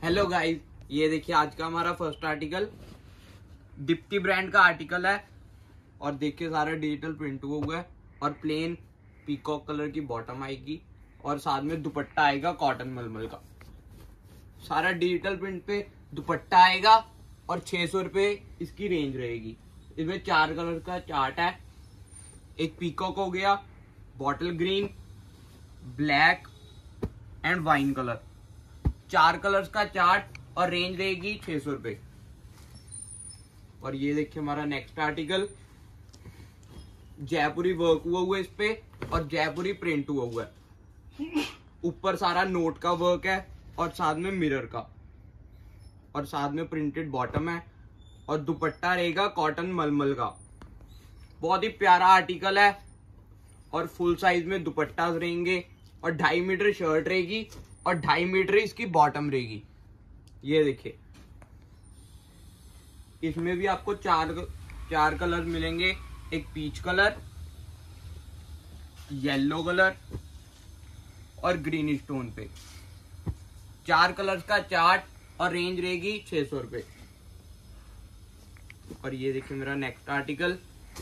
Hello guys, ये देखिए आज का हमारा फर्स्ट आर्टिकल दीप्ति ब्रांड का आर्टिकल है। और देखिए सारा डिजिटल प्रिंट हुआ है और प्लेन पीकॉक कलर की बॉटम आएगी और साथ में दुपट्टा आएगा कॉटन मलमल का। सारा डिजिटल प्रिंट पे दुपट्टा आएगा और 600 रुपये इसकी रेंज रहेगी। इसमें 4 कलर का चार्ट है। एक पीकॉक हो गया, bottle green, black and wine colour. 4 colours का चार्ट और रेंज रहेगी 600 रुपये। और ये देखिए हमारा नेक्स्ट आर्टिकल, जयपुरी वर्क हुआ इस पे और जयपुरी प्रिंट हुआ है। ऊपर सारा नोट का वर्क है और साथ में मिरर का, और साथ में प्रिंटेड बॉटम है और दुपट्टा रहेगा कॉटन मलमल का। बहुत ही प्यारा आर्टिकल है और फुल साइज में दुपट्टा रहेंगे और 2.5 मीटर शर्ट रहेगी और 2.5 मीटर इसकी बॉटम रहेगी। ये देखिए इसमें भी आपको चार कलर मिलेंगे। एक पीच कलर, येलो कलर और ग्रीन स्टोन पे। 4 कलर्स का चार्ट और रेंज रहेगी 600 रुपये। और ये देखिए मेरा नेक्स्ट आर्टिकल,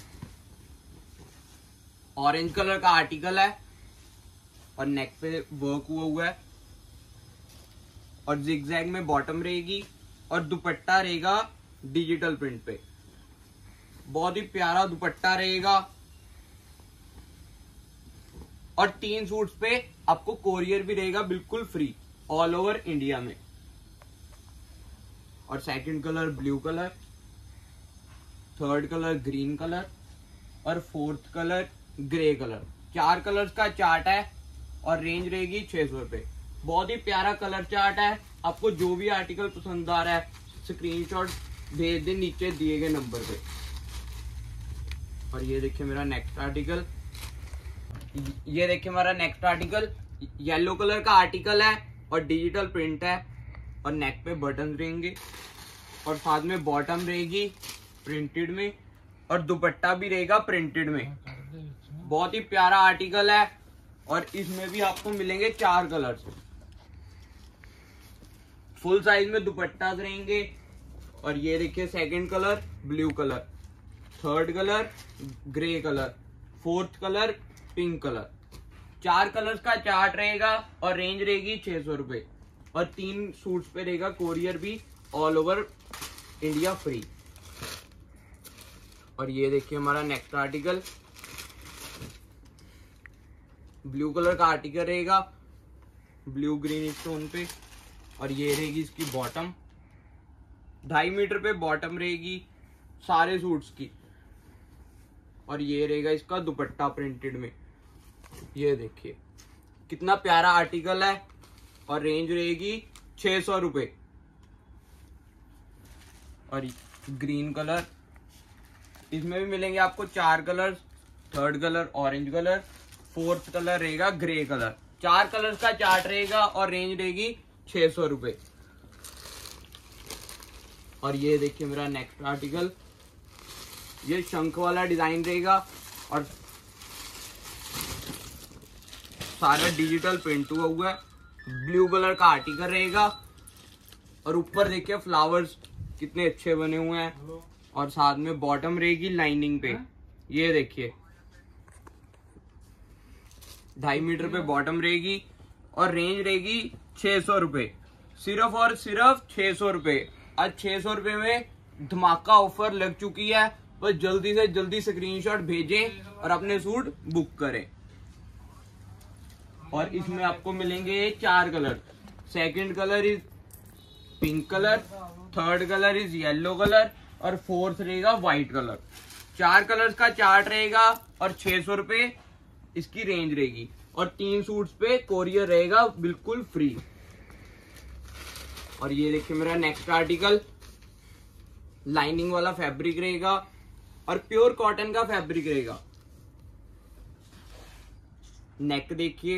ऑरेंज कलर का आर्टिकल है और नेक पे वर्क हुआ है और जिगजैग में बॉटम रहेगी और दुपट्टा रहेगा डिजिटल प्रिंट पे। बहुत ही प्यारा दुपट्टा रहेगा और 3 सूट्स पे आपको कोरियर भी रहेगा बिल्कुल फ्री ऑल ओवर इंडिया में। और second colour blue colour, third colour green colour और fourth colour grey colour. 4 colours का चार्ट है और रेंज रहेगी 600 रुपये। बहुत ही प्यारा कलर चार्ट है। आपको जो भी आर्टिकल पसंद आ रहा है स्क्रीनशॉट भेज दे नीचे दिए गए नंबर पे। और ये देखिए मेरा नेक्स्ट आर्टिकल, ये देखिए हमारा नेक्स्ट आर्टिकल येलो कलर का आर्टिकल है और डिजिटल प्रिंट है और नेक पे बटन रहेंगे और साथ में बॉटम रहेगी प्रिंटेड में और दुपट्टा भी रहेगा प्रिंटेड में। बहुत ही प्यारा आर्टिकल है और इसमें भी आपको मिलेंगे 4 कलर्स। फुल साइज में दुपट्टा रहेंगे। और ये देखिए second colour blue colour, third colour grey colour, fourth colour pink colour. 4 colours का चार्ट रहेगा और रेंज रहेगी 600 रुपये और 3 सूट्स पे रहेगा कोरियर भी ऑल ओवर इंडिया फ्री। और ये देखिए हमारा नेक्स्ट आर्टिकल, ब्लू कलर का आर्टिकल रहेगा ब्लू ग्रीन स्टोन पे और ये रहेगी इसकी बॉटम। 2.5 मीटर पे बॉटम रहेगी सारे सूट्स की। और ये रहेगा इसका दुपट्टा प्रिंटेड में। ये देखिए कितना प्यारा आर्टिकल है और रेंज रहेगी 600 रुपये। और ग्रीन कलर, इसमें भी मिलेंगे आपको 4 colour, third colour orange colour, fourth colour रहेगा ग्रे कलर। 4 कलर्स का चार्ट रहेगा और रेंज रहेगी 600 रुपये। और ये देखिए मेरा नेक्स्ट आर्टिकल, ये शंख वाला डिजाइन रहेगा और सारा डिजिटल प्रिंट हुआ है। ब्लू कलर का आर्टिकल रहेगा और ऊपर देखिए फ्लावर्स कितने अच्छे बने हुए हैं और साथ में बॉटम रहेगी लाइनिंग पे। ये देखिए 2.5 मीटर पे बॉटम रहेगी और रेंज रहेगी 600 रुपये। सिर्फ और सिर्फ 600 रुपये। आज 600 रुपये में धमाका ऑफर लग चुकी है। बस जल्दी से जल्दी स्क्रीनशॉट भेजें और अपने सूट बुक करें। और इसमें आपको मिलेंगे 4 colour. Second colour is pink colour, third colour is yellow colour और फोर्थ रहेगा व्हाइट कलर। 4 कलर्स का चार्ट रहेगा और 600 रुपये इसकी रेंज रहेगी और 3 सूट्स पे कोरियर रहेगा बिल्कुल फ्री। और ये देखिए मेरा नेक्स्ट आर्टिकल, लाइनिंग वाला फैब्रिक रहेगा और प्योर कॉटन का फैब्रिक रहेगा। नेक देखिए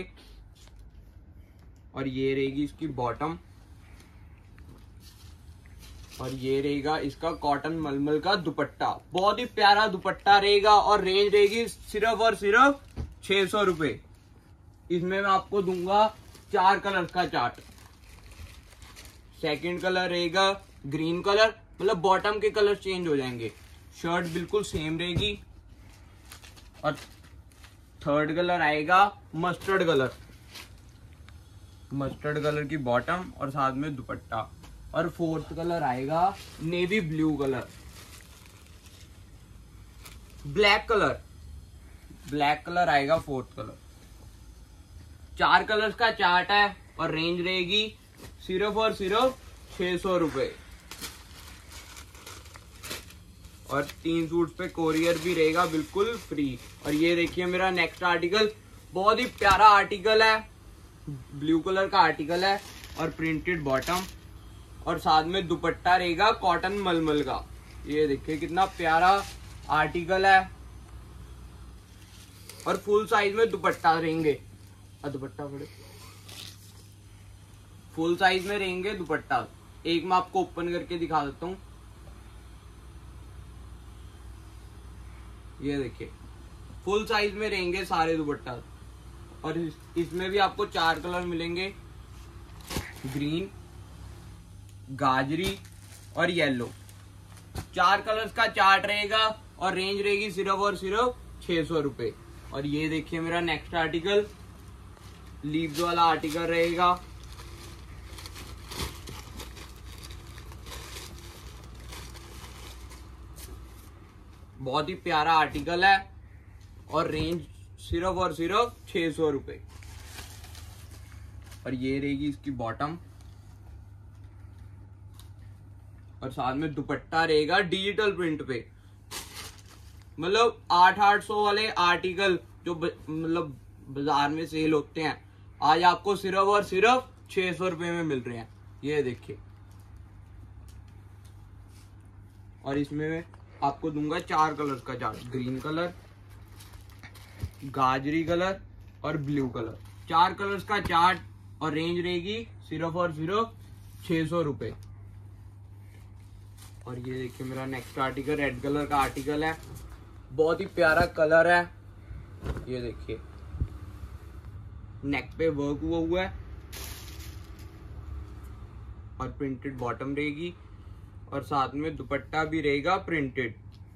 और ये रहेगी इसकी बॉटम और ये रहेगा इसका कॉटन मलमल का दुपट्टा। बहुत ही प्यारा दुपट्टा रहेगा और रेंज रहेगी सिर्फ और सिर्फ 600 रुपये। इसमें मैं आपको दूंगा 4 कलर का चार्ट। सेकंड कलर रहेगा ग्रीन कलर, मतलब बॉटम के कलर चेंज हो जाएंगे। शर्ट बिल्कुल सेम रहेगी। और थर्ड कलर आएगा मस्टर्ड कलर, मस्टर्ड कलर की बॉटम और साथ में दुपट्टा। और फोर्थ कलर आएगा navy blue colour. Black colour, black colour आएगा फोर्थ कलर। 4 कलर्स का चार्ट है और रेंज रहेगी सिर्फ और सिर्फ 600 रुपए। और 3 सूट पे कोरियर भी रहेगा बिल्कुल फ्री। और ये देखिए मेरा नेक्स्ट आर्टिकल, बहुत ही प्यारा आर्टिकल है, ब्लू कलर का आर्टिकल है और प्रिंटेड बॉटम और साथ में दुपट्टा रहेगा कॉटन मलमल का। ये देखिए कितना प्यारा आर्टिकल है और फुल साइज में दुपट्टा रहेंगे। दुपट्टा बड़े फुल साइज में रहेंगे दुपट्टा। एक मैं आपको ओपन करके दिखा देता हूँ। ये देखिए फुल साइज में रहेंगे सारे दुपट्टा। और इसमें भी आपको 4 कलर मिलेंगे, ग्रीन, गाजरी और येलो। 4 कलर्स का चार्ट रहेगा और रेंज रहेगी सिर्फ और सिर्फ 600 रुपए। और ये देखिए मेरा नेक्स्ट आर्टिकल, लीव्स वाला आर्टिकल रहेगा। बहुत ही प्यारा आर्टिकल है और रेंज सिर्फ और सिर्फ 600 रुपए। और ये रहेगी इसकी बॉटम और साथ में दुपट्टा रहेगा डिजिटल प्रिंट पे। मतलब 800 वाले आर्टिकल जो मतलब बाजार में सेल होते हैं, आज आपको सिर्फ और सिर्फ 600 रुपए में मिल रहे हैं। ये देखिए। और इसमें आपको दूंगा 4 कलर्स का चार्ट, ग्रीन कलर, गाजरी कलर और ब्लू कलर। 4 कलर्स का चार्ट और रेंज रहेगी सिर्फ और सिर्फ 600 रुपए। और ये देखिए मेरा नेक्स्ट आर्टिकल, रेड कलर का आर्टिकल है, बहुत ही प्यारा कलर है। ये देखिए नेक पे वर्क हुआ है और प्रिंटेड बॉटम रहेगी और साथ में दुपट्टा भी रहेगा प्रिंटेड।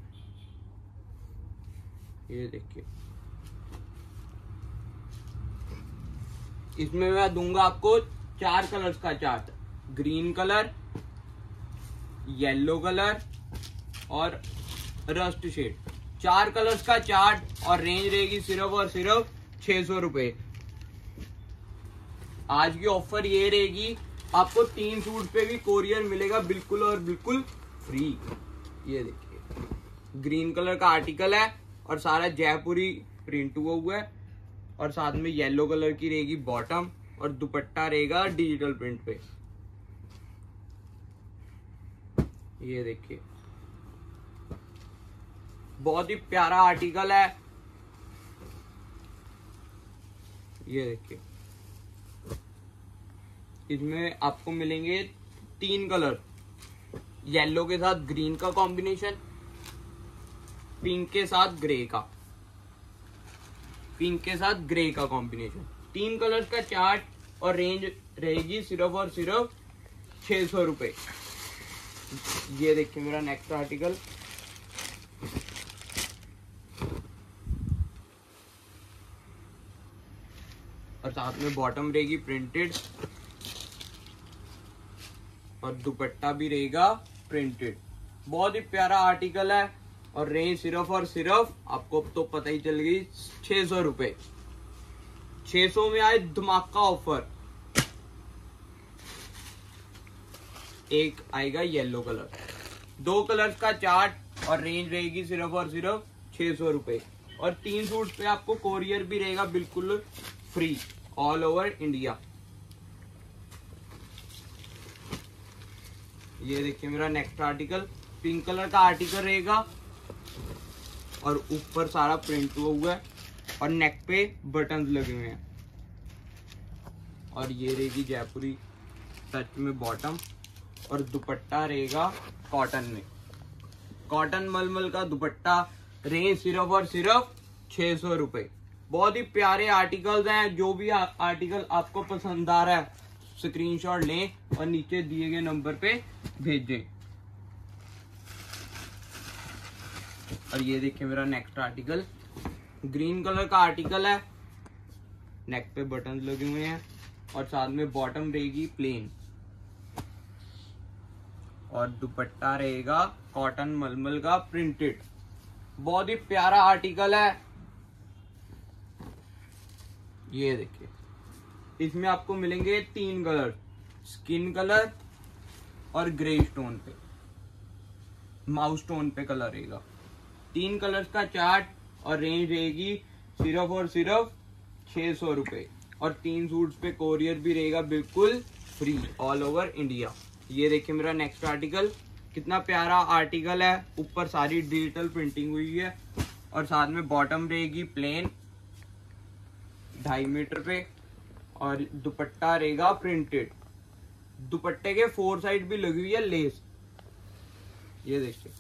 ये देखिए इसमें मैं दूंगा आपको 4 कलर्स का chart, green colour, yellow colour और रस्ट शेड। 4 कलर्स का चार्ट और रेंज रहेगी सिर्फ और सिर्फ 600 रुपए। आज की ऑफर ये रहेगी, आपको 3 सूट पे भी कोरियर मिलेगा बिल्कुल और बिल्कुल फ्री। ये देखिए ग्रीन कलर का आर्टिकल है और सारा जयपुरी प्रिंट हुआ है और साथ में येलो कलर की रहेगी बॉटम और दुपट्टा रहेगा डिजिटल प्रिंट पे। ये देखिए बहुत ही प्यारा आर्टिकल है। ये देखिए इसमें आपको मिलेंगे 3 कलर, येलो के साथ ग्रीन का कॉम्बिनेशन, पिंक के साथ ग्रे का, पिंक के साथ ग्रे का कॉम्बिनेशन। 3 कलर्स का चार्ट और रेंज रहेगी सिर्फ और सिर्फ 600 रुपए। ये देखिए मेरा नेक्स्ट आर्टिकल, और साथ में बॉटम रहेगी प्रिंटेड और दुपट्टा भी रहेगा प्रिंटेड। बहुत ही प्यारा आर्टिकल है और रेंज सिर्फ और सिर्फ आपको तो पता ही चल गई 600 रुपए। 600 में आए धमाका ऑफर। एक आएगा येलो कलर, 2 कलर्स का चार्ट और रेंज रहेगी सिर्फ और सिर्फ 600 रुपए। और 3 सूट पे आपको कोरियर भी रहेगा बिल्कुल फ्री ऑल ओवर इंडिया। ये देखिए मेरा नेक्स्ट आर्टिकल, पिंक कलर का आर्टिकल रहेगा और ऊपर सारा प्रिंट हुआ है और नेक पे बटन्स लगे हुए हैं। और ये रहेगी जयपुरी टच में बॉटम और दुपट्टा रहेगा कॉटन में, कॉटन मलमल का दुपट्टा। रेंज सिर्फ और सिर्फ 600 रुपए। बहुत ही प्यारे आर्टिकल्स हैं। जो भी आर्टिकल आपको पसंद आ रहा है स्क्रीनशॉट लें और नीचे दिए गए नंबर पे भेजें। और ये देखिए मेरा नेक्स्ट आर्टिकल ग्रीन कलर का आर्टिकल है, नेक पे बटन लगे हुए हैं और साथ में बॉटम रहेगी प्लेन और दुपट्टा रहेगा कॉटन मलमल का प्रिंटेड। बहुत ही प्यारा आर्टिकल है। ये देखिए इसमें आपको मिलेंगे 3 कलर, स्किन कलर और ग्रे स्टोन पे, माउस टोन पे कलर रहेगा। 3 कलर्स का चार्ट और रेंज रहेगी सिर्फ और सिर्फ 600 रुपए और 3 सूट्स पे कोरियर भी रहेगा बिल्कुल फ्री ऑल ओवर इंडिया। ये देखिए मेरा नेक्स्ट आर्टिकल, कितना प्यारा आर्टिकल है। ऊपर सारी डिजिटल प्रिंटिंग हुई है और साथ में बॉटम रहेगी प्लेन 2.5 मीटर पे और दुपट्टा रहेगा प्रिंटेड। दुपट्टे के 4 साइड भी लगी हुई है लेस। ये देखिए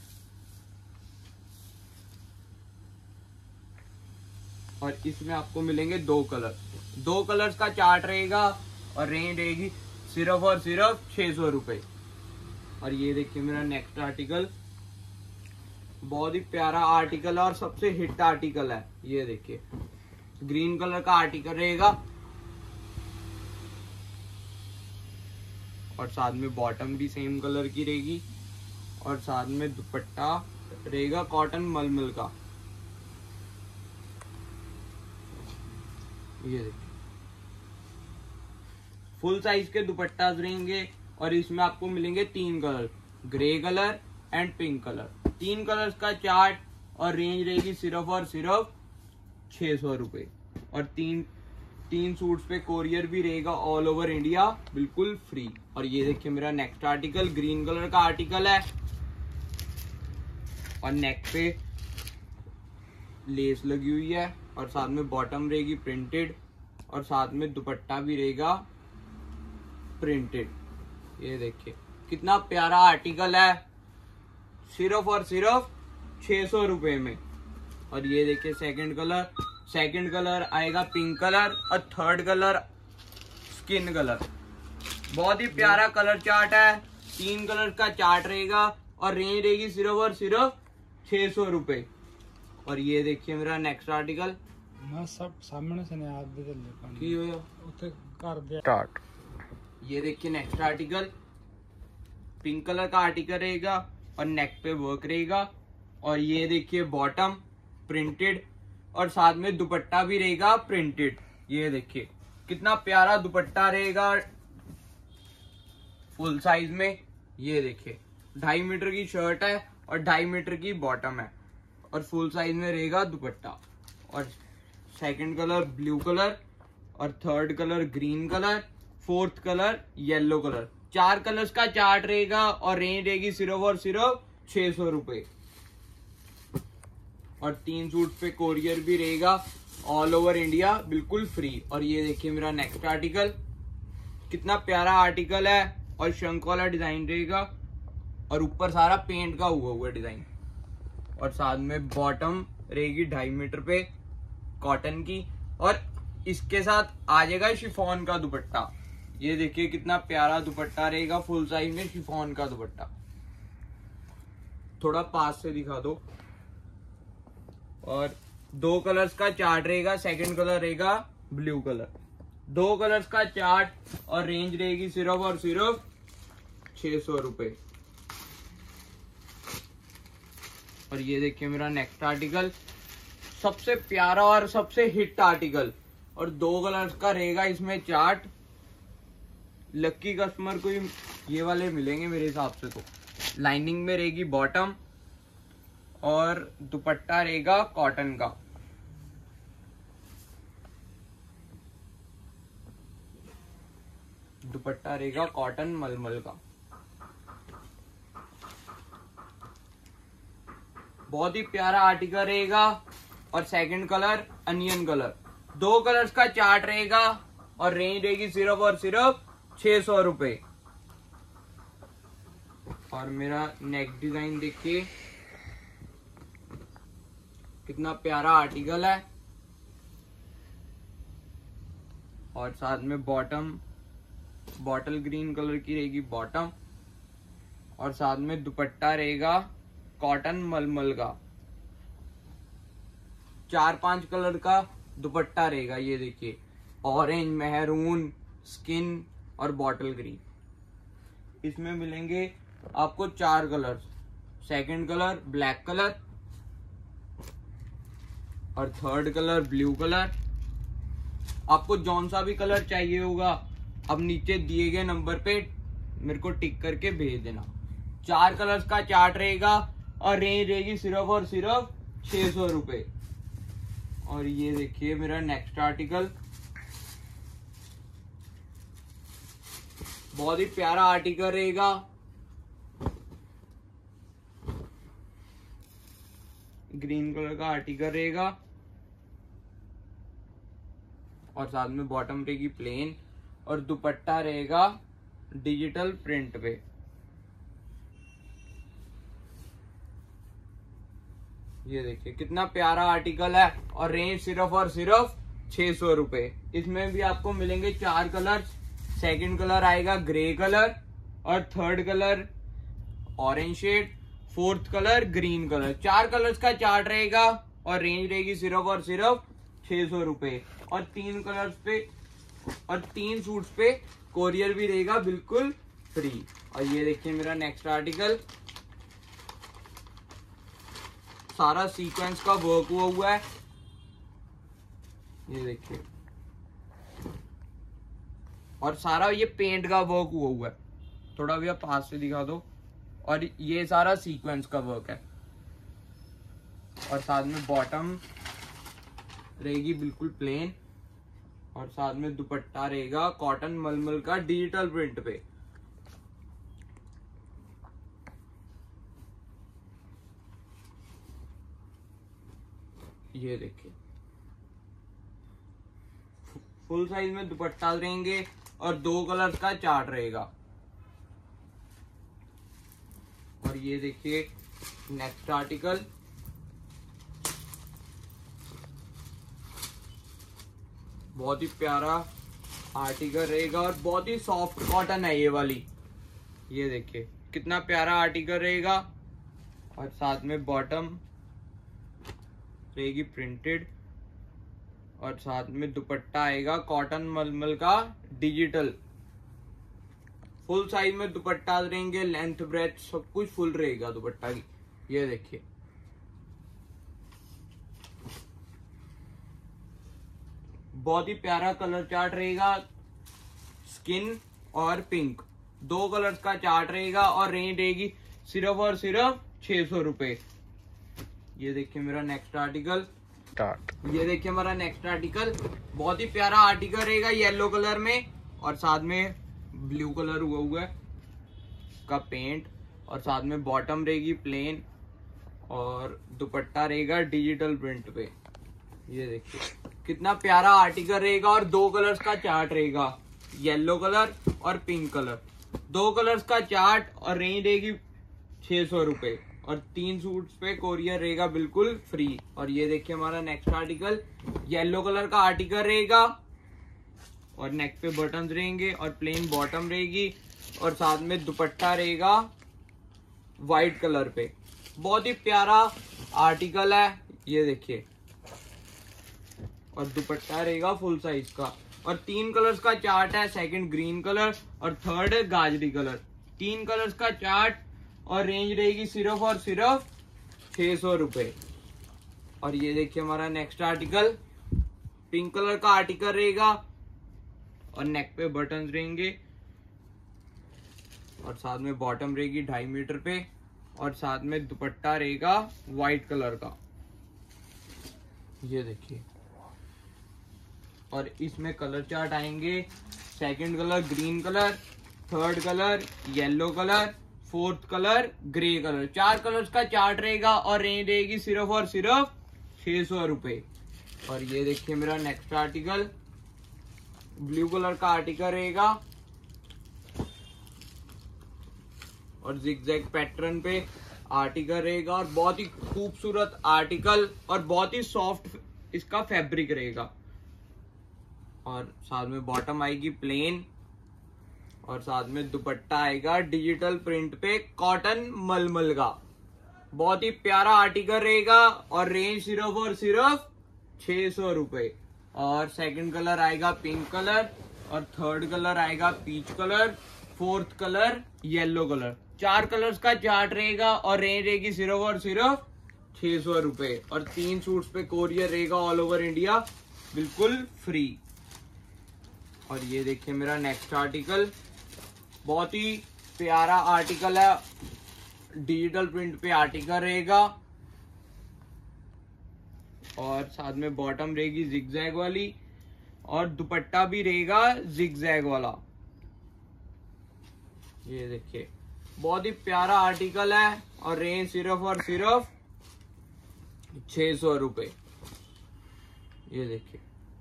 और इसमें आपको मिलेंगे 2 कलर, 2 कलर्स का चार्ट रहेगा और रेंज रहेगी सिर्फ और सिर्फ 600 रुपए। और ये देखिए मेरा नेक्स्ट आर्टिकल, बहुत ही प्यारा आर्टिकल है और सबसे हिट आर्टिकल है। ये देखिए ग्रीन कलर का आर्टिकल रहेगा और साथ में बॉटम भी सेम कलर की रहेगी और साथ में दुपट्टा रहेगा कॉटन मलमल का। ये देखिए फुल साइज के दुपट्टास रहेंगे और इसमें आपको मिलेंगे 3 colour, grey colour and pink colour. 3 colours का चार्ट और रेंज रहेगी सिर्फ और सिर्फ 600 रुपए और 3 सूट्स पे कोरियर भी रहेगा ऑल ओवर इंडिया बिल्कुल फ्री। और ये देखिए मेरा नेक्स्ट आर्टिकल ग्रीन कलर का आर्टिकल है और नेक पे लेस लगी हुई है और साथ में बॉटम रहेगी प्रिंटेड और साथ में दुपट्टा भी रहेगा प्रिंटेड। ये देखिए कितना प्यारा आर्टिकल है सिर्फ और सिर्फ 600 रुपए में। और ये देखिए सेकंड कलर आएगा पिंक कलर और थर्ड कलर स्किन कलर। बहुत ही प्यारा कलर चार्ट है, 3 कलर का चार्ट रहेगा और रेंज रहेगी सिर्फ और सिर्फ 600 रुपए। और ये देखिए मेरा नेक्स्ट आर्टिकल, मैं सब सामने से नहीं हाथ बदल ले पानी की होया उते कर दे स्टार्ट। ये देखिए नेक्स्ट आर्टिकल पिंक कलर का आर्टिकल रहेगा और नेक पे वर्क रहेगा और ये देखिए बॉटम प्रिंटेड और साथ में दुपट्टा भी रहेगा प्रिंटेड। ये देखिए कितना प्यारा दुपट्टा रहेगा फुल साइज में। ये देखिए 2.5 मीटर की शर्ट है और 2.5 मीटर की बॉटम है और फुल साइज में रहेगा दुपट्टा। और सेकंड कलर ब्लू कलर और third colour green colour, fourth colour yellow colour. 4 colours का चार्ट रहेगा और रेंज रहेगी सिर्फ और सिर्फ 600 रुपए और 3 सूट पे कोरियर भी रहेगा ऑल ओवर इंडिया बिल्कुल फ्री। और ये देखिए मेरा नेक्स्ट आर्टिकल, कितना प्यारा आर्टिकल है और शंख वाला डिजाइन रहेगा और ऊपर सारा पेंट का हुआ डिजाइन और साथ में बॉटम रहेगी 2.5 मीटर पे कॉटन की और इसके साथ आ जाएगा शिफॉन का दुपट्टा। ये देखिए कितना प्यारा दुपट्टा रहेगा फुल साइज में शिफॉन का दुपट्टा। थोड़ा पास से दिखा दो। और 2 कलर्स का चार्ट रहेगा, सेकंड कलर रहेगा ब्लू कलर। 2 कलर्स का चार्ट और रेंज रहेगी सिर्फ और सिर्फ 600 रुपए। और ये देखिए मेरा नेक्स्ट आर्टिकल, सबसे प्यारा और सबसे हिट आर्टिकल और 2 कलर्स का रहेगा इसमें चार्ट। लक्की कस्टमर को ये वाले मिलेंगे मेरे हिसाब से। तो लाइनिंग में रहेगी बॉटम और दुपट्टा रहेगा कॉटन का। दुपट्टा रहेगा कॉटन मलमल का। बहुत ही प्यारा आर्टिकल रहेगा और second colour onion colour. 2 colours का चार्ट रहेगा और रेंज रहेगी सिर्फ और सिर्फ 600 रुपए। और मेरा नेक डिजाइन देखिए कितना प्यारा आर्टिकल है और साथ में बॉटम बॉटल ग्रीन कलर की रहेगी बॉटम, और साथ में दुपट्टा रहेगा कॉटन मलमल का। 4-5 कलर का दुपट्टा रहेगा। ये देखिए, ऑरेंज, मेहरून, स्किन और बॉटल ग्रीन। इसमें मिलेंगे आपको 4 colour. Second colour black colour, और थर्ड कलर ब्लू कलर। आपको जौन सा भी कलर चाहिए होगा अब नीचे दिए गए नंबर पे मेरे को टिक करके भेज देना। 4 कलर्स का चार्ट रहेगा और रेंज रहेगी सिर्फ और सिर्फ 600 रुपए। और ये देखिए मेरा नेक्स्ट आर्टिकल, बहुत ही प्यारा आर्टिकल रहेगा। ग्रीन कलर का आर्टिकल रहेगा और साथ में बॉटम रहेगी प्लेन और दुपट्टा रहेगा डिजिटल प्रिंट पे। ये देखिए कितना प्यारा आर्टिकल है और रेंज सिर्फ और सिर्फ 600 रुपए। इसमें भी आपको मिलेंगे 4 कलर। सेकंड कलर आएगा ग्रे कलर और third colour orange shade, fourth colour green colour. 4 colours का चार्ट रहेगा और रेंज रहेगी सिर्फ और सिर्फ 600 रुपए। और 3 कलर्स पे और 3 सूट्स पे कोरियर भी रहेगा बिल्कुल फ्री। और ये देखिए मेरा नेक्स्ट आर्टिकल, सारा सीक्वेंस का वर्क हुआ है। ये देखिए, और सारा ये पेंट का वर्क हुआ है। थोड़ा भैया पास से दिखा दो। और ये सारा सीक्वेंस का वर्क है। और साथ में बॉटम रहेगी बिल्कुल प्लेन और साथ में दुपट्टा रहेगा कॉटन मलमल का डिजिटल प्रिंट पे। ये देखिए फुल साइज में दुपट्टा रहेंगे और 2 कलर्स का चार्ट रहेगा। और ये देखिए नेक्स्ट आर्टिकल, बहुत ही प्यारा आर्टिकल रहेगा और बहुत ही सॉफ्ट कॉटन है ये वाली। ये देखिए कितना प्यारा आर्टिकल रहेगा और साथ में बॉटम रहेगी प्रिंटेड और साथ में दुपट्टा आएगा कॉटन मलमल का डिजिटल। फुल साइज में दुपट्टा रहेंगे, लेंथ ब्रेथ सब कुछ फुल रहेगा दुपट्टा की। ये देखिए बहुत ही प्यारा कलर चार्ट रहेगा, स्किन और पिंक। 2 कलर्स का चार्ट रहेगा और रेंज रहेगी सिर्फ और सिर्फ 600 रुपए। ये देखिए मेरा नेक्स्ट आर्टिकल, ये देखिए हमारा नेक्स्ट आर्टिकल, बहुत ही प्यारा आर्टिकल रहेगा येलो कलर में और साथ में ब्लू कलर हुआ है का पेंट और साथ में बॉटम रहेगी प्लेन और दुपट्टा रहेगा डिजिटल प्रिंट पे। ये देखिए कितना प्यारा आर्टिकल रहेगा और 2 कलर्स का चार्ट रहेगा, येलो कलर और पिंक कलर। 2 कलर्स का चार्ट और रेंज रहेगी 600 रुपए और 3 सूट्स पे कोरियर रहेगा बिल्कुल फ्री। और ये देखिए हमारा नेक्स्ट आर्टिकल, येलो कलर का आर्टिकल रहेगा और नेक पे बटन्स रहेंगे और प्लेन बॉटम रहेगी और साथ में दुपट्टा रहेगा व्हाइट कलर पे। बहुत ही प्यारा आर्टिकल है ये देखिए, और दुपट्टा रहेगा फुल साइज का। और 3 कलर्स का चार्ट है, सेकंड ग्रीन कलर और थर्ड गाजरी कलर। 3 कलर्स का चार्ट और रेंज रहेगी सिर्फ और सिर्फ 600 रुपए। और ये देखिए हमारा नेक्स्ट आर्टिकल, पिंक कलर का आर्टिकल रहेगा और नेक पे बटन्स रहेंगे और साथ में बॉटम रहेगी 2.5 मीटर पे और साथ में दुपट्टा रहेगा व्हाइट कलर का। ये देखिए, और इसमें कलर चार्ट आएंगे, second colour green colour, third colour yellow colour, fourth colour grey colour. 4 colours का चार्ट रहेगा और रेंज रहेगी सिर्फ और सिर्फ 600 रुपए। और ये देखिए मेरा नेक्स्ट आर्टिकल, ब्लू कलर का आर्टिकल रहेगा और जिगजैग पैटर्न पे आर्टिकल रहेगा और बहुत ही खूबसूरत आर्टिकल और बहुत ही सॉफ्ट इसका फैब्रिक रहेगा। और साथ में बॉटम आएगी प्लेन और साथ में दुपट्टा आएगा डिजिटल प्रिंट पे कॉटन मलमल का। बहुत ही प्यारा आर्टिकल रहेगा और रेंज सिर्फ और सिर्फ 600 रुपए। और सेकंड कलर आएगा पिंक कलर और थर्ड कलर आएगा peach colour, fourth colour yellow colour. 4 colours का चार्ट रहेगा और रेंज रहेगी सिर्फ और सिर्फ 600 रुपए। और 3 सूट्स पे कोरियर रहेगा ऑल ओवर इंडिया बिल्कुल फ्री। और ये देखिए मेरा नेक्स्ट आर्टिकल, बहुत ही प्यारा आर्टिकल है, डिजिटल प्रिंट पे आर्टिकल रहेगा और साथ में बॉटम रहेगी जिगजैग वाली और दुपट्टा भी रहेगा जिगजैग वाला। ये देखिए बहुत ही प्यारा आर्टिकल है और रेंज सिर्फ और सिर्फ 600 रुपए। ये देखिए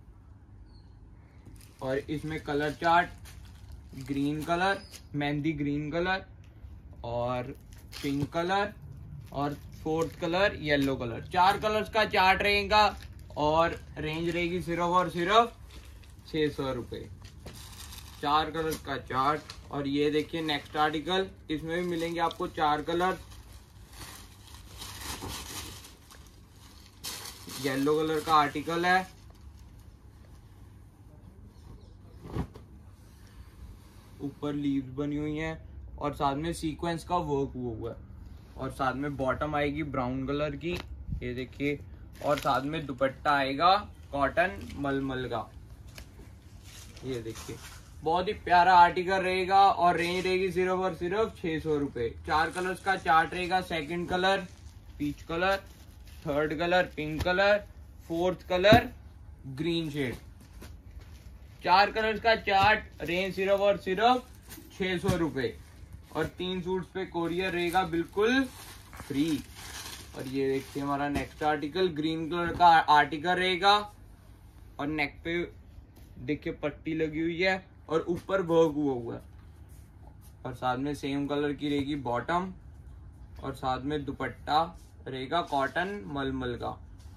और इसमें colour chart green colour, mehndi green colour और पिंक कलर और fourth colour yellow colour. 4 colours का चार्ट रहेगा और रेंज रहेगी सिर्फ और सिर्फ 600 रुपए। 4 कलर्स का चार्ट। और ये देखिए नेक्स्ट आर्टिकल, इसमें भी मिलेंगे आपको 4 कलर। येलो कलर का आर्टिकल है ऊपर लीव्स बनी हुई हैं और साथ में सीक्वेंस का वर्क हुआ है और साथ में बॉटम आएगी ब्राउन कलर की। ये देखिए और साथ में दुपट्टा आएगा कॉटन मलमल का। ये देखिए बहुत ही प्यारा आर्टिकल रहेगा और रेंज रहेगी सिर्फ और सिर्फ 600 रुपए। 4 कलर्स का चार्ट रहेगा, second colour peach colour, third colour pink colour, fourth colour green shade. 4 colours का चार्ट, रेंज सिर्फ और सिर्फ 600 रुपए और 3 सूट्स पे कोरियर रहेगा बिल्कुल फ्री। और ये देखिए हमारा नेक्स्ट आर्टिकल, ग्रीन कलर का आर्टिकल रहेगा और नेक पे देखिए पट्टी लगी हुई है और ऊपर वर्क हुआ है और साथ में सेम कलर की रहेगी बॉटम और साथ में दुपट्टा रहेगा कॉटन मलमल का।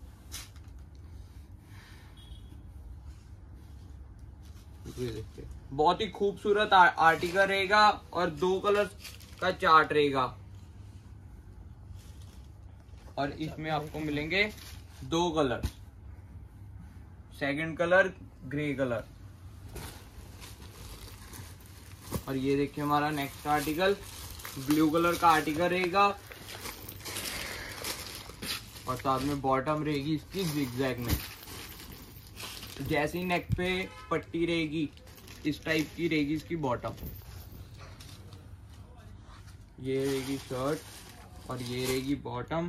ये देखिए बहुत ही खूबसूरत आर्टिकल रहेगा और 2 कलर का चार्ट रहेगा और इसमें आपको मिलेंगे 2 colour, second colour grey colour. और ये देखिए हमारा नेक्स्ट आर्टिकल, ब्लू कलर का आर्टिकल रहेगा और साथ में बॉटम रहेगी इसकी जिगजैग में। जैसे ही नेक पे पट्टी रहेगी इस टाइप की रहेगी इसकी बॉटम। ये रहेगी शर्ट और ये रहेगी बॉटम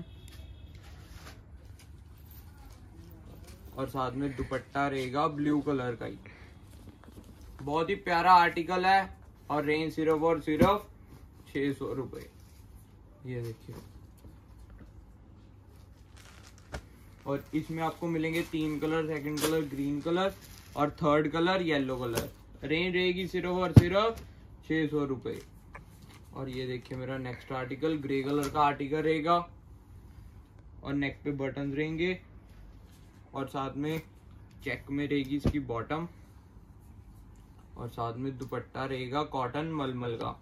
और साथ में दुपट्टा रहेगा ब्लू कलर का ही। बहुत ही प्यारा आर्टिकल है और रेंज सिर्फ और सिर्फ 600 रुपए। ये देखिए और इसमें आपको मिलेंगे 3 colour, second colour green colour और third colour yellow colour. Range रहेगी सिर्फ और सिर्फ 600 रुपए। और ये देखिए मेरा नेक्स्ट आर्टिकल, ग्रे कलर का आर्टिकल रहेगा और नेक पे बटन रहेंगे और साथ में चेक में रहेगी इसकी बॉटम और साथ में दुपट्टा रहेगा कॉटन मलमल का।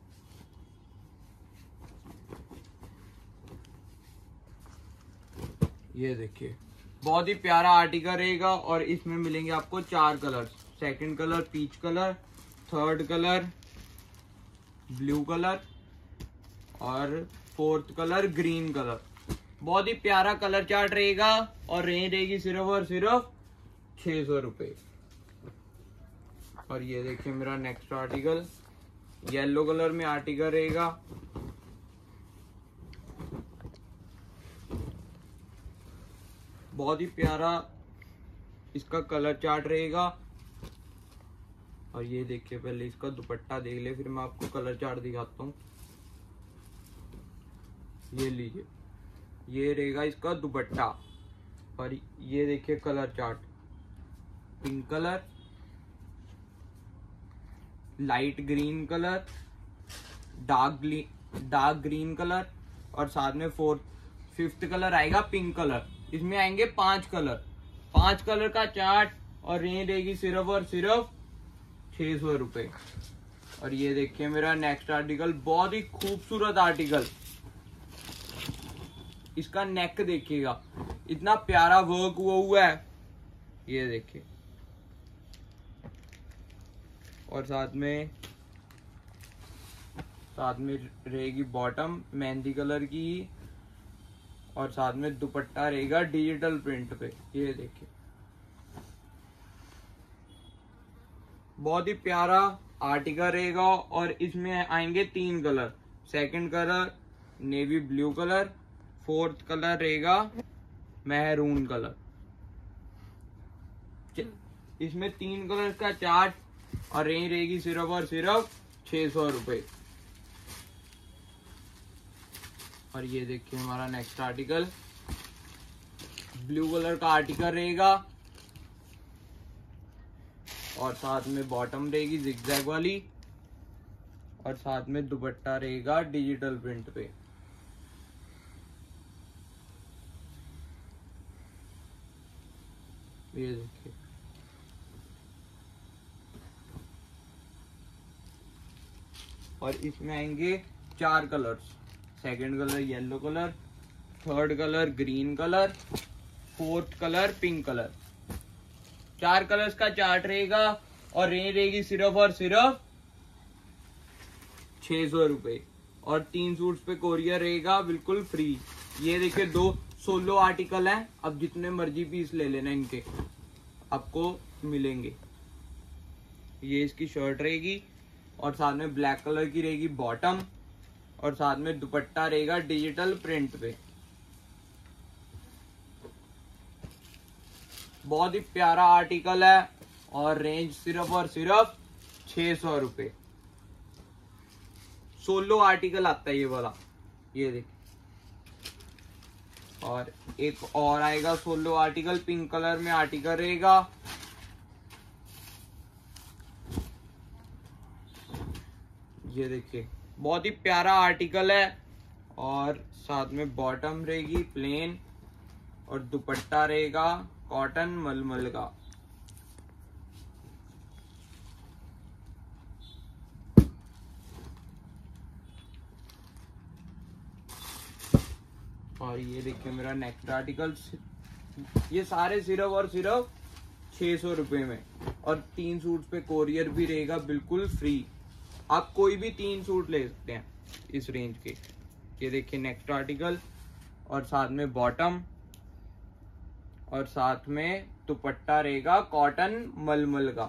ये देखिए बहुत ही प्यारा आर्टिकल रहेगा और इसमें मिलेंगे आपको 4 colour, second colour peach colour, third colour blue colour और फोर्थ कलर ग्रीन कलर। बहुत ही प्यारा कलर चार्ट रहेगा और रेंज रहेगी सिर्फ और सिर्फ 600 रुपए। और ये देखिए मेरा नेक्स्ट आर्टिकल, येलो कलर में आर्टिकल रहेगा बहुत ही प्यारा इसका कलर चार्ट रहेगा। और ये देखिए पहले इसका दुपट्टा देख ले फिर मैं आपको कलर चार्ट दिखाता हूँ। ये लीजिए ये रहेगा इसका दुपट्टा और ये देखिए colour chart, pink colour, light green colour, dark green colour और साथ में फिफ्थ कलर आएगा पिंक कलर। इसमें आएंगे 5 कलर, 5 कलर का चार्ट और रेंज रहेगी सिर्फ और सिर्फ 600 रुपए। और ये देखिए मेरा नेक्स्ट आर्टिकल, बहुत ही खूबसूरत आर्टिकल। इसका नेक देखिएगा, इतना प्यारा वर्क हुआ है, ये देखिए। और साथ में रहेगी बॉटम मेहंदी कलर की, और साथ में दुपट्टा रहेगा डिजिटल प्रिंट पे, ये देखिए। बहुत ही प्यारा आर्टिकल रहेगा। और इसमें आएंगे 3 colour. Second colour navy blue colour, fourth colour रहेगा मैरून कलर। इसमें 3 कलर का चार्ट, और रेंज रहेगी सिर्फ और सिर्फ 600 रुपए। और ये देखिए हमारा नेक्स्ट आर्टिकल, ब्लू कलर का आर्टिकल रहेगा, और साथ में बॉटम रहेगी जिगजैग वाली, और साथ में दुपट्टा रहेगा डिजिटल प्रिंट पे। ये देखिए, और इसमें आएंगे 4 colours. Second colour yellow colour, third colour green colour, fourth colour pink colour. 4 colours का चार्ट रहेगा, और रेंज रहेगी सिर्फ और सिर्फ 600 रुपए। और 3 सूट्स पे कोरियर रहेगा बिल्कुल फ्री। ये देखिए 2 सोलो आर्टिकल हैं, अब जितने मर्जी पीस ले लेना, इनके आपको मिलेंगे। ये इसकी शर्ट रहेगी, और साथ में ब्लैक कलर की रहेगी बॉटम, और साथ में दुपट्टा रहेगा डिजिटल प्रिंट पे। बहुत ही प्यारा आर्टिकल है, और रेंज सिर्फ और सिर्फ 600 रुपए। सोलो आर्टिकल आता है ये वाला, ये देखिए। और एक और आएगा सोलो आर्टिकल, पिंक कलर में आर्टिकल रहेगा। ये देखिए बहुत ही प्यारा आर्टिकल है, और साथ में बॉटम रहेगी प्लेन, और दुपट्टा रहेगा कॉटन मलमल का। और ये देखिए मेरा नेक्स्ट आर्टिकल, ये सारे सिर्फ और सिर्फ 600 रुपए में, और 3 सूट पे कोरियर भी रहेगा बिल्कुल फ्री। आप कोई भी 3 सूट ले सकते हैं इस रेंज के। ये देखिए नेक्स्ट आर्टिकल, और साथ में बॉटम, और साथ में दुपट्टा रहेगा कॉटन मलमल का।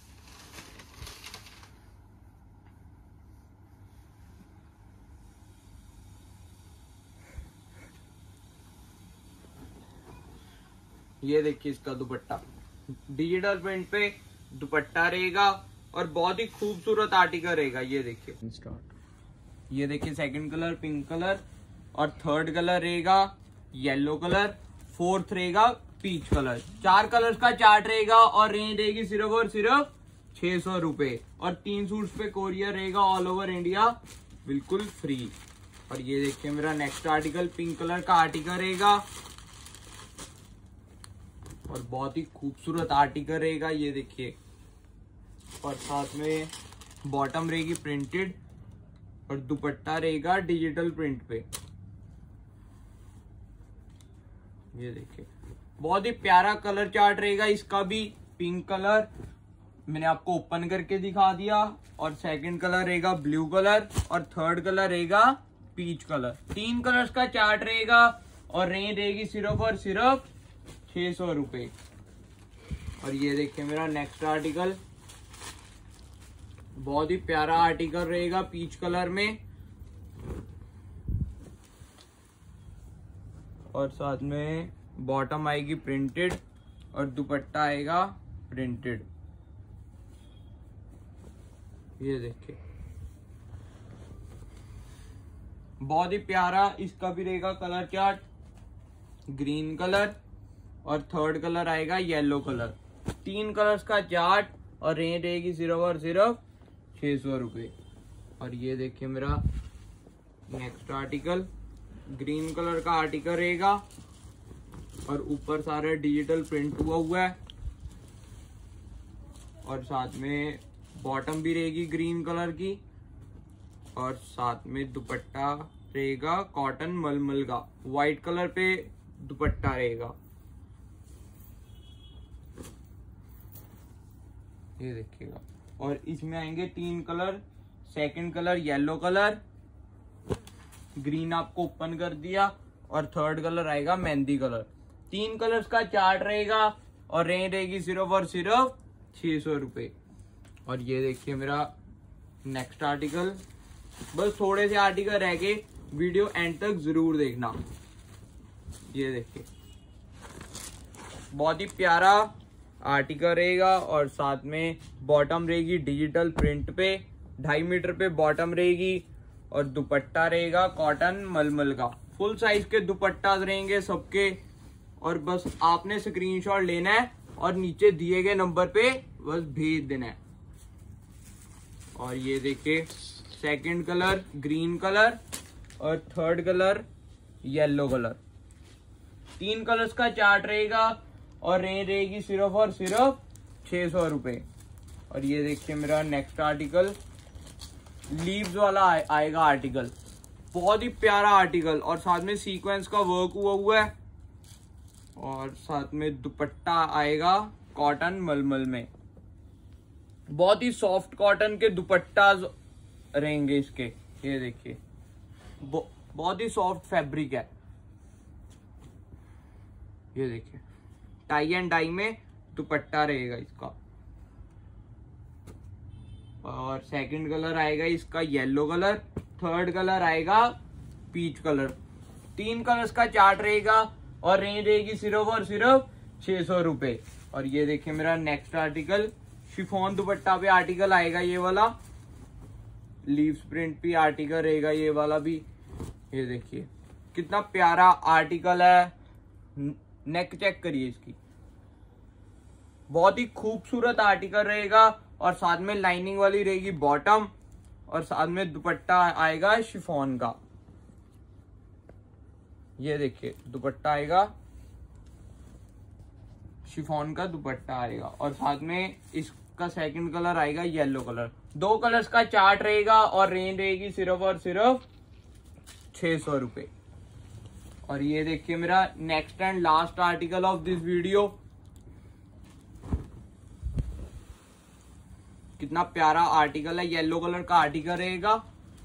ये देखिए इसका दुपट्टा डिजिटल प्रिंट पे दुपट्टा रहेगा, और बहुत ही खूबसूरत आर्टिकल रहेगा। ये देखिए स्टार्ट, ये देखिए सेकंड कलर पिंक कलर, और थर्ड कलर रहेगा येलो कलर, फोर्थ रहेगा पीच कलर। 4 कलर्स का चार्ट रहेगा, और रेंज रहेगी सिर्फ और सिर्फ 600 रुपए। और 3 सूट्स पे कोरियर रहेगा ऑल ओवर इंडिया बिल्कुल फ्री। और ये देखिए मेरा नेक्स्ट आर्टिकल, पिंक कलर का आर्टिकल रहेगा, और बहुत ही खूबसूरत आर्टिकल रहेगा। ये देखिए, और साथ में बॉटम रहेगी प्रिंटेड, और दुपट्टा रहेगा डिजिटल प्रिंट पे। ये देखिए बहुत ही प्यारा कलर चार्ट रहेगा इसका भी। पिंक कलर मैंने आपको ओपन करके दिखा दिया, और सेकंड कलर रहेगा ब्लू कलर, और थर्ड कलर रहेगा पीच कलर। 3 कलर्स का चार्ट रहेगा, और रेंज रहेगी सिर्फ और सिर्फ 600 रुपए। और ये देखिए मेरा नेक्स्ट आर्टिकल, बहुत ही प्यारा आर्टिकल रहेगा पीच कलर में, और साथ में बॉटम आएगी प्रिंटेड, और दुपट्टा आएगा प्रिंटेड। ये देखिए बहुत ही प्यारा इसका भी रहेगा कलर चार्ट, ग्रीन कलर, और थर्ड कलर आएगा येलो कलर। 3 कलर्स का चार्ट, और रेंज रहेगी सिर्फ और सिर्फ 600 रुपए। और ये देखिए मेरा नेक्स्ट आर्टिकल, ग्रीन कलर का आर्टिकल रहेगा, और ऊपर सारा डिजिटल प्रिंट हुआ है, और साथ में बॉटम भी रहेगी ग्रीन कलर की और साथ में दुपट्टा रहेगा कॉटन मलमल का, व्हाइट कलर पे दुपट्टा रहेगा। ये देखिएगा। और इसमें आएंगे 3 colour. Second colour yellow colour, green आपको ओपन कर दिया, और थर्ड कलर आएगा मेहंदी कलर। 3 कलर्स का चार्ट रहेगा और रेंज रहेगी सिर्फ और सिर्फ 600 रुपए। और ये देखिए मेरा नेक्स्ट आर्टिकल। बस थोड़े से आर्टिकल रह गए, वीडियो एंड तक जरूर देखना। ये देखिए बहुत ही प्यारा आर्टिकल रहेगा और साथ में बॉटम रहेगी डिजिटल प्रिंट पे, 2.5 मीटर पे बॉटम रहेगी और दुपट्टा रहेगा कॉटन मलमल का। फुल साइज के दुपट्टा रहेंगे सबके। और बस आपने स्क्रीनशॉट लेना है और नीचे दिए गए नंबर पे बस भेज देना है। और ये देखिए सेकंड कलर ग्रीन कलर और third colour yellow colour. 3 colours का चार्ट रहेगा और रेंज रहेगी सिर्फ और सिर्फ 600 रुपए। और ये देखिए मेरा नेक्स्ट आर्टिकल, लीव्स वाला आएगा आर्टिकल। बहुत ही प्यारा आर्टिकल और साथ में सीक्वेंस का वर्क हुआ है और साथ में दुपट्टा आएगा कॉटन मलमल में। बहुत ही सॉफ्ट कॉटन के दुपट्टा रहेंगे इसके। ये देखिए बहुत ही सॉफ्ट फैब्रिक है। ये देखिए टाई एंड डाई में दुपट्टा रहेगा इसका। और सेकंड कलर आएगा इसका येलो कलर, थर्ड कलर आएगा पीच कलर। 3 कलर्स का चार्ट रहेगा और रेंज रहेगी सिर्फ और सिर्फ 600 रुपए। और ये देखिए मेरा नेक्स्ट आर्टिकल, शिफॉन दुपट्टा पे आर्टिकल आएगा ये वाला, लीव्स प्रिंट भी आर्टिकल रहेगा ये वाला भी। ये देखिए कितना प्यारा आर्टिकल है। नेक चेक करिए इसकी, बहुत ही खूबसूरत आर्टिकल रहेगा और साथ में लाइनिंग वाली रहेगी बॉटम और साथ में दुपट्टा आएगा शिफॉन का। ये देखिए दुपट्टा आएगा शिफॉन का, दुपट्टा आएगा और साथ में इसका सेकंड कलर आएगा येलो कलर। 2 कलर्स का चार्ट रहेगा और रेंज रहेगी सिर्फ और सिर्फ 600 रुपए। और ये देखिए मेरा next and last article of this video. कितना प्यारा आर्टिकल है, येलो कलर का आर्टिकल रहेगा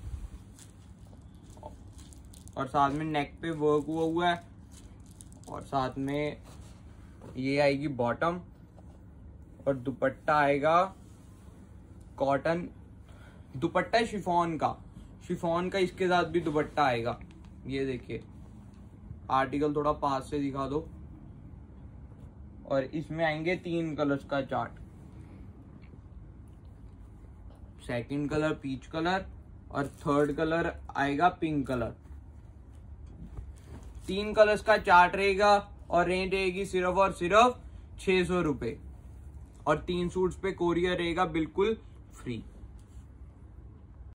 और साथ में नेक पे वर्क हुआ है और साथ में ये आएगी बॉटम और दुपट्टा आएगा कॉटन, दुपट्टा शिफॉन का इसके साथ भी दुपट्टा आएगा। ये देखिए आर्टिकल थोड़ा पास से दिखा दो। और इसमें आएंगे 3 कलर्स का chart, second colour peach colour और थर्ड कलर आएगा पिंक कलर। 3 कलर्स का चार्ट रहेगा और रेंज रहेगी सिर्फ और सिर्फ 600 रुपए। और 3 सूट्स पे कोरियर रहेगा बिल्कुल फ्री।